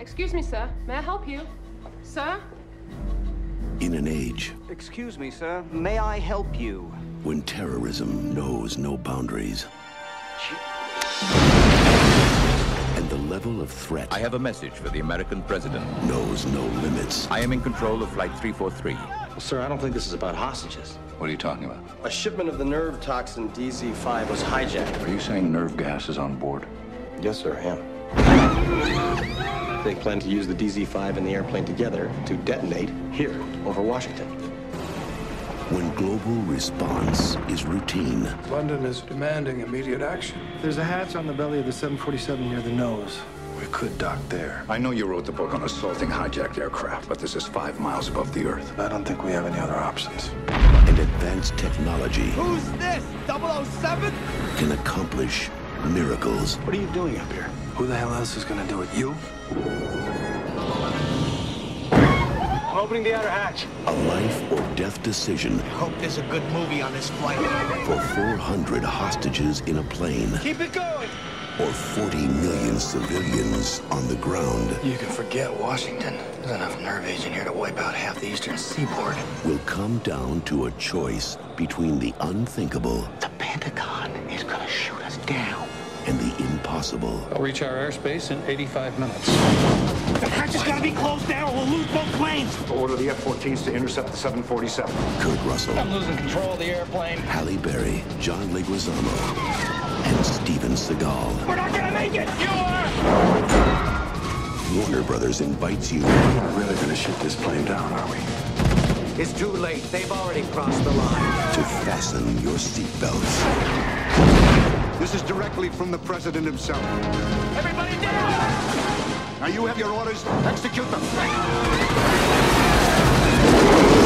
Excuse me, sir. May I help you? Sir? In an age Excuse me, sir. May I help you? when terrorism knows no boundaries and the level of threat I have a message for the American president. knows no limits, I am in control of Flight 343. Well, sir, I don't think this is about hostages. What are you talking about? A shipment of the nerve toxin DZ5 was hijacked. Are you saying nerve gas is on board? Yes, sir, I am. They plan to use the DZ5 and the airplane together to detonate here, over Washington. when global response is routine, London is demanding immediate action. There's a hatch on the belly of the 747 near the nose. We could dock there. I know you wrote the book on assaulting hijacked aircraft, but this is 5 miles above the Earth. I don't think we have any other options. and advanced technology Who's this? 007? can accomplish miracles. What are you doing up here? Who the hell else is gonna do it? You? I'm opening the outer hatch. A life or death decision Hope there's a good movie on this flight. for 400 hostages in a plane Keep it going. or 40 million civilians on the ground You can forget Washington. There's enough nerve agent here to wipe out half the eastern seaboard. will come down to a choice between the unthinkable The Pentagon is gonna shoot us down. and the impossible. I'll reach our airspace in 85 minutes. The hatch has got to be closed down or we'll lose both planes. Order the F-14s to intercept the 747. Kurt Russell, I'm losing control of the airplane. Halle Berry, John Leguizamo, and Steven Seagal. We're not going to make it. You are. Warner Brothers invites you We're really gonna shoot this plane down, are we? It's too late. They've already crossed the line. to fasten your seatbelts. This is directly from the president himself. Everybody down. Now you have your orders. Execute them.